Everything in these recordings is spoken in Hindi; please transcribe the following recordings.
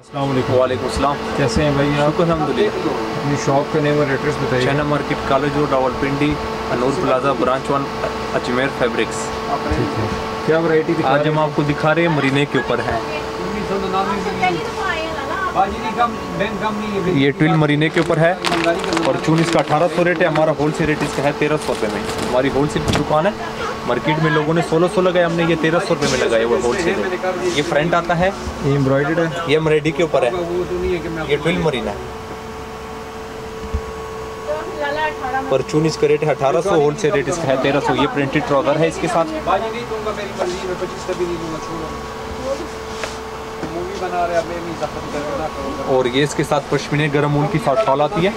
वालेकुम अस्सलाम। कैसे हैं भाई आप? अल्हम्दुलिल्लाह। अपनी शॉप का नेम और एड्रेस बताइए। China market, college road, Rawalpindi, Anoor plaza, branch 1, Ajmer fabrics. ठीक है, क्या वैरायटी दिखा आज हम आपको दिखा रहे हैं मरीने के ऊपर है। ये ट्विल मरीने के ऊपर है और चून इसका 1800 रेट है। हमारा होलसेल रेट इसका है 1300 रुपये में। हमारी होलसेल की दुकान है। मार्केट में लोगों ने 1600 लगाया, हमने ये 1300 रुपये में लगाया वो होलसेल है। ये फ्रंट आता है, ये एम्ब्रॉयडर्ड है, ये मरेडी के ऊपर है। ये ट्विल मरीना है। परचून इसका रेट है 1800, होलसेल रेट इसका है 1300। ये प्रिंटेड ट्राउजर है इसके साथ। और ये इसके साथ पश्मीने गरम ऊन की शॉल आती है।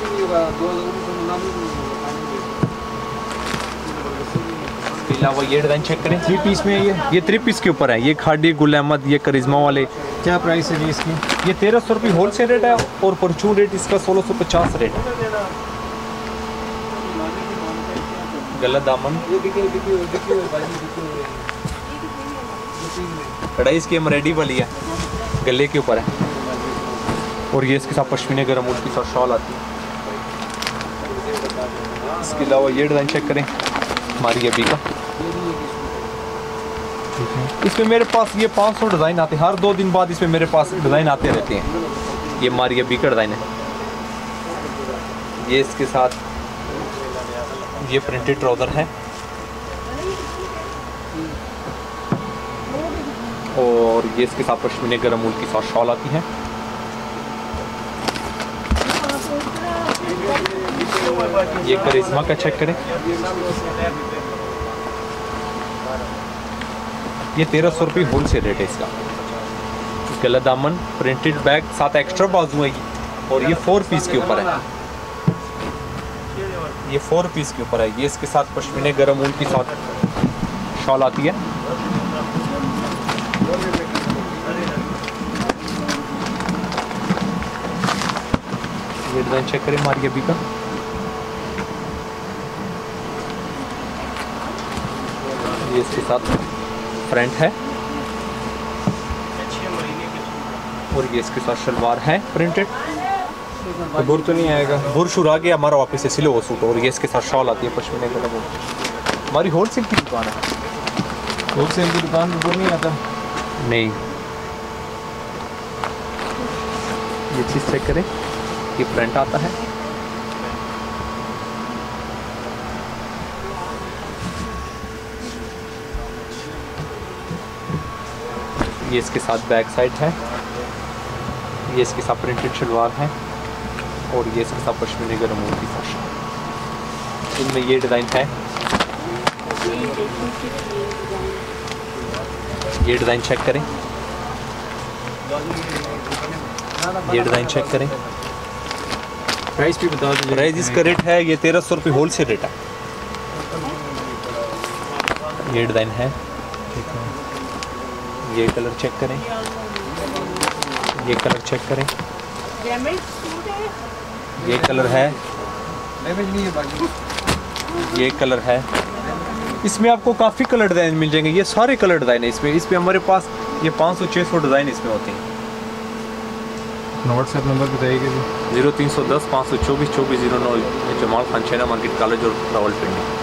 अलावा ये डिज़ाइन चेक करें, 3 पीस में है ये 3 पीस के ऊपर है। ये खाड़ी, गुल अहमद, ये करिश्मा वाले। क्या प्राइस है इसकी? ये 1300 रुपये होलसेल रेट है और परचून रेट इसका 1650 रेट है। गला दामन, कढ़ाई इसकी एम्ब्रॉयडरी वाली है, गले के ऊपर है। और ये इसके साथ पश्मीने गरम ऊन की शॉल आती है। इसके अलावा ये डिज़ाइन चेक करें, हमारी अभी का। इसमें मेरे पास ये 500 डिज़ाइन आते हैं। हर 2 दिन बाद इसमें मेरे पास डिज़ाइन आते रहते हैं। ये हमारी अभी का डिज़ाइन है। ये इसके साथ ये प्रिंटेड ट्राउज़र है और ये इसके साथ पश्मीने गरम ऊन की साथ शॉल आती है। ये करिश्मा का चेक करें, ये 1300 रुपये होलसेल रेट है इसका। गला दामन, प्रिंटेड बैग, साथ एक्स्ट्रा बाजू है और ये 4 पीस के ऊपर है। ये 4 पीस के ऊपर है। ये इसके साथ पश्मीने गरम ऊन की साथ शॉल आती है। ये डिज़ाइन चेक करें हमारी अभी का। ये इसके साथ फ्रंट है और ये इसके साथ शलवार है प्रिंटेड। बुर तो नहीं आएगा? बुर शुरू आ गया हमारा वापस से सिलो वो सूट। और ये इसके साथ शॉल आती है पश्मीने गरम ऊन। हमारी होलसेल की दुकान है। होलसेल की दुकान में बुर नहीं आता? नहीं। ये चीज़ चेक करें, ये फ्रंट आता है। ये इसके साथ बैक साइड है। ये इसके साथ प्रिंटेड शलवार है और ये इसके साथ पश्मीने गरम ऊन की फर्श। इनमें ये डिज़ाइन है। ये डिज़ाइन चेक करें, ये डिज़ाइन चेक करें। प्राइस भी बता दीजिए। प्राइस इसका रेट है ये 1300 रुपये होलसेल रेट है। ये डिज़ाइन है। ये कलर चेक करें, ये कलर चेक करें। ये कलर है, ये कलर है। इसमें आपको काफ़ी कलर डिज़ाइन मिल जाएंगे। ये सारे कलर डिज़ाइन है इसमें हमारे पास ये 500-600 डिज़ाइन इसमें होते हैं। व्हाट्सएप नंबर बताइएगा जी। 0310 524 2409। Jamal Khan, China market, college और रावलपिंडी।